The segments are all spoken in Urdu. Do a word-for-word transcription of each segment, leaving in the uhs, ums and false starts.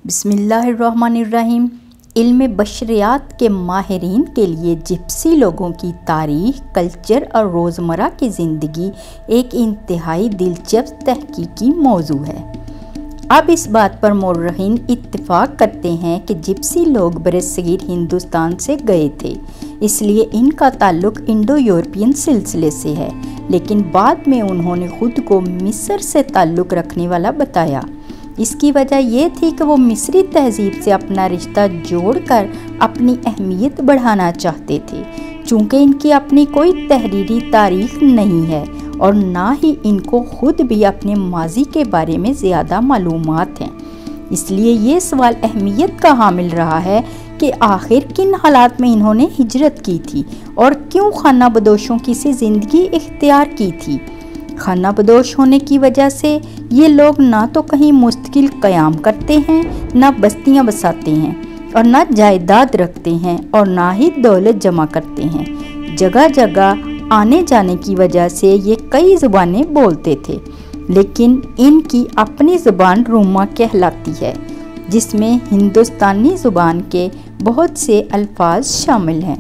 بسم اللہ الرحمن الرحیم۔ علم بشریات کے ماہرین کے لیے جپسی لوگوں کی تاریخ، کلچر اور روزمرہ کی زندگی ایک انتہائی دلچسپ تحقیقی موضوع ہے۔ اب اس بات پر مورخین اتفاق کرتے ہیں کہ جپسی لوگ برصغیر ہندوستان سے گئے تھے، اس لیے ان کا تعلق انڈو یورپین سلسلے سے ہے، لیکن بعد میں انہوں نے خود کو مصر سے تعلق رکھنے والا بتایا۔ اس کی وجہ یہ تھی کہ وہ مصری تہذیب سے اپنا رشتہ جوڑ کر اپنی اہمیت بڑھانا چاہتے تھے، چونکہ ان کی اپنی کوئی تحریری تاریخ نہیں ہے اور نہ ہی ان کو خود بھی اپنے ماضی کے بارے میں زیادہ معلومات ہیں۔ اس لیے یہ سوال اہمیت کا حامل رہا ہے کہ آخر کن حالات میں انہوں نے ہجرت کی تھی اور کیوں خانہ بدوشوں کی سی زندگی اختیار کی تھی۔ خانہ بدوش ہونے کی وجہ سے یہ لوگ نہ تو کہیں مستقل قیام کرتے ہیں، نہ بستیاں بساتے ہیں اور نہ جائیداد رکھتے ہیں اور نہ ہی دولت جمع کرتے ہیں۔ جگہ جگہ آنے جانے کی وجہ سے یہ کئی زبانیں بولتے تھے، لیکن ان کی اپنی زبان روما کہلاتی ہے، جس میں ہندوستانی زبان کے بہت سے الفاظ شامل ہیں۔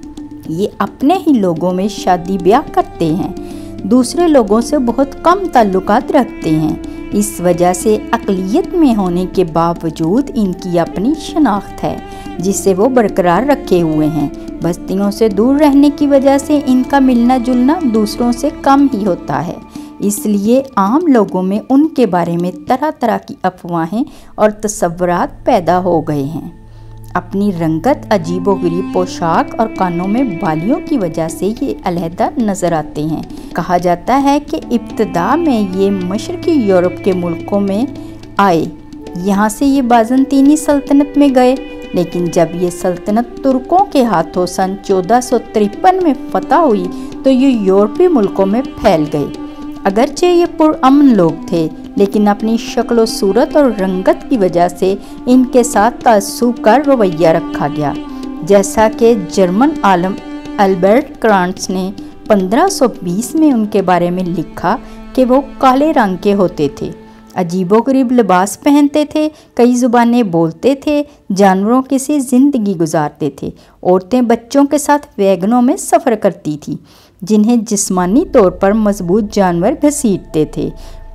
یہ اپنے ہی لوگوں میں شادی بیاہ کرتے ہیں، دوسرے لوگوں سے بہت کم تعلقات رکھتے ہیں۔ اس وجہ سے اقلیت میں ہونے کے باوجود ان کی اپنی شناخت ہے، جسے وہ برقرار رکھے ہوئے ہیں۔ بستیوں سے دور رہنے کی وجہ سے ان کا ملنا جلنا دوسروں سے کم ہی ہوتا ہے، اس لیے عام لوگوں میں ان کے بارے میں طرح طرح کی افواہیں اور تصورات پیدا ہو گئے ہیں۔ اپنی رنگت، عجیب و غریب پوشاک اور کانوں میں بالیوں کی وجہ سے یہ علیحدہ نظر آتے ہیں۔ کہا جاتا ہے کہ ابتدا میں یہ مشرقی یورپ کے ملکوں میں آئے، یہاں سے یہ بازنطینی سلطنت میں گئے، لیکن جب یہ سلطنت ترکوں کے ہاتھوں سن چودہ سو ترپن میں فتح ہوئی تو یہ یورپی ملکوں میں پھیل گئے۔ اگرچہ یہ پرامن لوگ تھے، لیکن اپنی شکل و صورت اور رنگت کی وجہ سے ان کے ساتھ تعصب کا رویہ رکھا گیا، جیسا کہ جرمن عالم البرٹ کرانٹس نے پندرہ سو بیس میں ان کے بارے میں لکھا کہ وہ کالے رنگ کے ہوتے تھے، عجیب و غریب لباس پہنتے تھے، کئی زبانیں بولتے تھے، جانوروں کی سی زندگی گزارتے تھے۔ عورتیں بچوں کے ساتھ ویگنوں میں سفر کرتی تھیں، جنہیں جسمانی طور پر مضبوط جانور گھسیٹتے تھے۔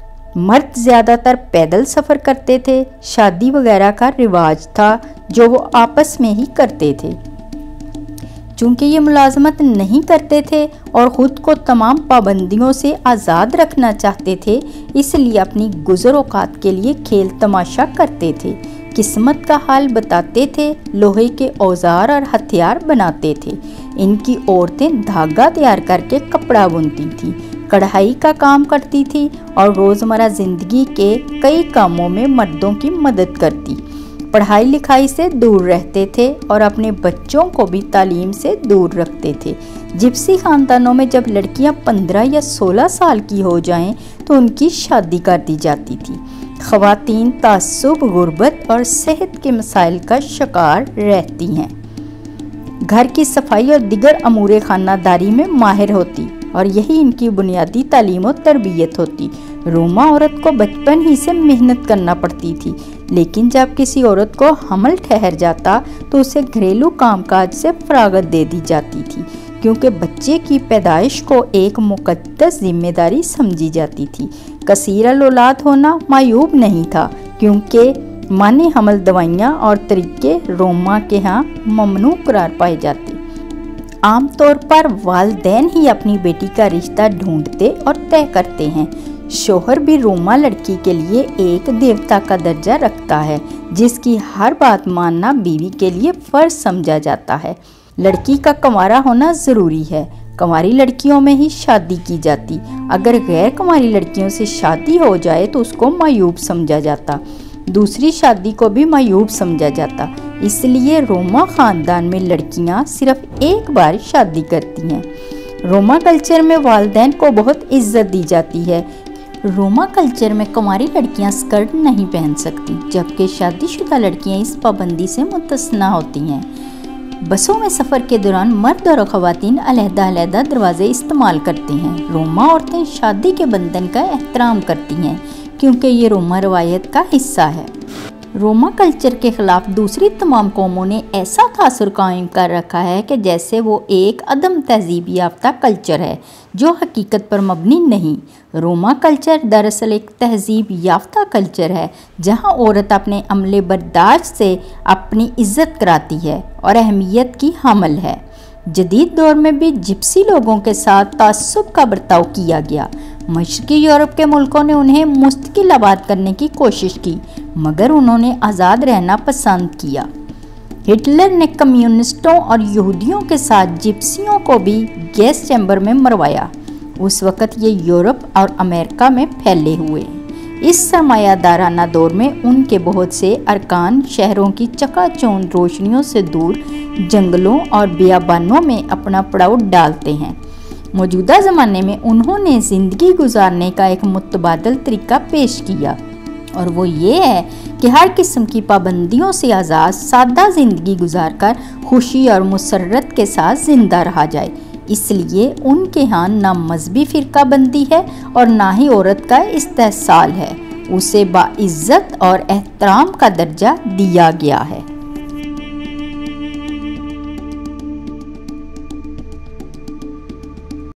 مرد زیادہ تر پیدل سفر کرتے تھے۔ شادی وغیرہ کا رواج تھا جو وہ آپس میں ہی کرتے تھے۔ چونکہ یہ ملازمت نہیں کرتے تھے اور خود کو تمام پابندیوں سے آزاد رکھنا چاہتے تھے، اس لیے اپنی گزر اوقات کے لیے کھیل تماشا کرتے تھے، قسمت کا حال بتاتے تھے، لوہے کے اوزار اور ہتھیار بناتے تھے۔ ان کی عورتیں دھاگا تیار کر کے کپڑا بنتی تھیں، کڑھائی کا کام کرتی تھی اور روزمرہ زندگی کے کئی کاموں میں مردوں کی مدد کرتی۔ پڑھائی لکھائی سے دور رہتے تھے اور اپنے بچوں کو بھی تعلیم سے دور رکھتے تھے۔ جپسی خاندانوں میں جب لڑکیاں پندرہ یا سولہ سال کی ہو جائیں تو ان کی شادی کر دی جاتی تھی۔ خواتین تعصب، غربت اور صحت کے مسائل کا شکار رہتی ہیں۔ گھر کی صفائی اور دیگر امور خانہ داری میں ماہر ہوتی اور یہی ان کی بنیادی تعلیم و تربیت ہوتی۔ روما عورت کو بچپن ہی سے محنت کرنا پڑتی تھی، لیکن جب کسی عورت کو حمل ٹھہر جاتا تو اسے گھریلو کام کاج سے فراغت دے دی جاتی تھی، کیونکہ بچے کی پیدائش کو ایک مقدس ذمہ داری سمجھی جاتی تھی۔ کثیر الاولاد ہونا معیوب نہیں تھا، کیونکہ مانع حمل دوائیاں اور طریقے روما کے ہاں ممنوع قرار پائے جاتے۔ عام طور پر والدین ہی اپنی بیٹی کا رشتہ ڈھونڈتے اور طے کرتے ہیں۔ شوہر بھی روما لڑکی کے لیے ایک دیوتا کا درجہ رکھتا ہے، جس کی ہر بات ماننا بیوی کے لیے فرض سمجھا جاتا ہے۔ لڑکی کا کنوارا ہونا ضروری ہے، کنواری لڑکیوں میں ہی شادی کی جاتی۔ اگر غیر کنواری لڑکیوں سے شادی ہو جائے تو اس کو معیوب سمجھا جاتا، دوسری شادی کو بھی معیوب سمجھا جاتا۔ اس لیے روما خاندان میں لڑکیاں صرف ایک بار شادی کرتی ہیں۔ روما کلچر میں والدین کو بہت عزت دی جاتی ہے۔ روما کلچر میں کنواری لڑکیاں سکرٹ نہیں پہن سکتی، جبکہ شادی شدہ لڑکیاں اس پابندی سے مستثنیٰ ہوتی ہیں۔ بسوں میں سفر کے دوران مرد اور خواتین علیحدہ علیحدہ دروازے استعمال کرتے ہیں۔ روما عورتیں شادی کے بندھن کا احترام کرتی ہیں، کیونکہ یہ روما روایت کا حصہ ہے۔ روما کلچر کے خلاف دوسری تمام قوموں نے ایسا تاثر قائم کر رکھا ہے کہ جیسے وہ ایک عدم تہذیب یافتہ کلچر ہے جو حقیقت پر مبنی نہیں۔ روما کلچر دراصل ایک تہذیب یافتہ کلچر ہے جہاں عورت اپنے عمل برداشت سے اپنی عزت کراتی ہے اور اہمیت کی حامل ہے۔ جدید دور میں بھی جپسی لوگوں کے ساتھ تعصب کا برتاؤ کیا گیا۔ مشرقی یورپ کے ملکوں نے انہیں مستقل آباد کرنے کی کوشش کی مگر انہوں نے آزاد رہنا پسند کیا۔ ہٹلر نے کمیونسٹوں اور یہودیوں کے ساتھ جپسیوں کو بھی گیس چیمبر میں مروایا۔ اس وقت یہ یورپ اور امریکہ میں پھیلے ہوئے۔ اس سرمایہ دارانہ دور میں ان کے بہت سے ارکان شہروں کی چکا چوند روشنیوں سے دور جنگلوں اور بیابانوں میں اپنا پڑاؤ ڈالتے ہیں۔ موجودہ زمانے میں انہوں نے زندگی گزارنے کا ایک متبادل طریقہ پیش کیا اور وہ یہ ہے کہ ہر قسم کی پابندیوں سے آزاد سادہ زندگی گزار کر خوشی اور مسرت کے ساتھ زندہ رہا جائے۔ اس لیے ان کے ہاں نہ مذہبی فرقہ بندی ہے اور نہ ہی عورت کا استحصال ہے، اسے باعزت اور احترام کا درجہ دیا گیا ہے۔